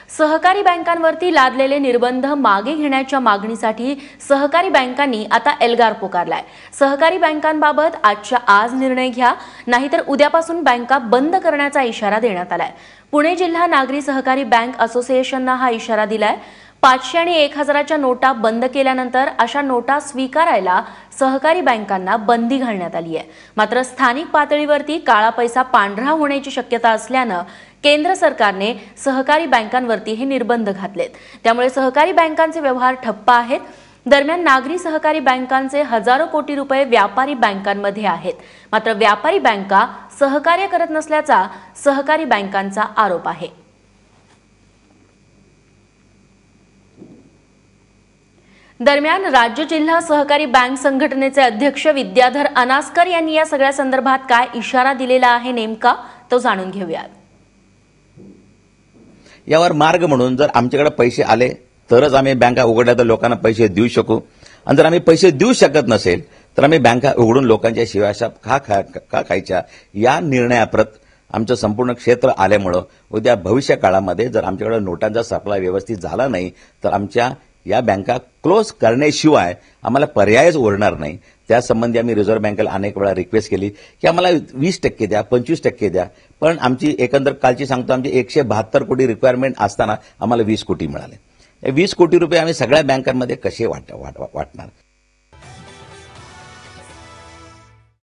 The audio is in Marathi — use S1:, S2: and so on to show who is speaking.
S1: सहकारी बँकांवरती लादलेले निर्बंध मागे घेण्याच्या मागणीसाठी सहकारी बँकांनी आता एल्गार पुकारलाय। सहकारी बँकांबाबत आजच्या आज निर्णय घ्या, नाहीतर उद्यापासून बँका बंद करण्याचा इशारा देण्यात आलाय। पुणे जिल्हा नागरी सहकारी बँक असोसिएशनने हा इशारा दिलाय। 500 आणि 1000च्या नोटा बंद केल्यानंतर अशा नोटा स्वीकारायला सहकारी बँकांना बंदी घालण्यात आली आहे। मात्र स्थानिक पातळीवरती काळा पैसा पांढरा होण्याची शक्यता असल्याने केंद्र सरकारने सहकारी बँकांवरती हे निर्बंध घातलेत। त्यामुळे सहकारी बँकांचे व्यवहार ठप्प आहेत। दरम्यान नागरी सहकारी बँकांचे हजारो कोटी रुपये व्यापारी बँकांमध्ये आहेत। मात्र व्यापारी बँका सहकार्य करत नसल्याचा सहकारी बँकांचा आरोप आहे। दरम्यान राज्य जिल्हा सहकारी बँक संघटनेचे अध्यक्ष विद्याधर अनास्कर यांनी या सगळ्या संदर्भात काय इशारा दिलेला आहे नेमका तो जाणून घेऊयात।
S2: यावर मार्ग म्हणून जर आमच्याकडे पैसे आले तरच आम्ही बँका उघडल्या तर लोकांना पैसे देऊ शकू, आणि जर आम्ही पैसे देऊ शकत नसेल तर आम्ही बँका उघडून लोकांच्या शिवाशाप का खायच्या या निर्णयाप्रत आमचं संपूर्ण क्षेत्र आल्यामुळे उद्या भविष्य काळामध्ये जर आमच्याकडे नोटांचा सप्लाय व्यवस्थित झाला नाही तर आमच्या या बँका क्लोज करण्याशिवाय आम्हाला पर्यायच उरणार नाही। त्यासंबंधी आम्ही रिझर्व्ह बँकेला अनेक वेळा रिक्वेस्ट केली की आम्हाला 20% द्या, 25% द्या, पण आमची एकंदर कालची सांगतो आमची 172 कोटी रिक्वायरमेंट असताना आम्हाला 20 कोटी मिळाले। 20 कोटी रुपये आम्ही सगळ्या बँकांमध्ये कसे वाटणार?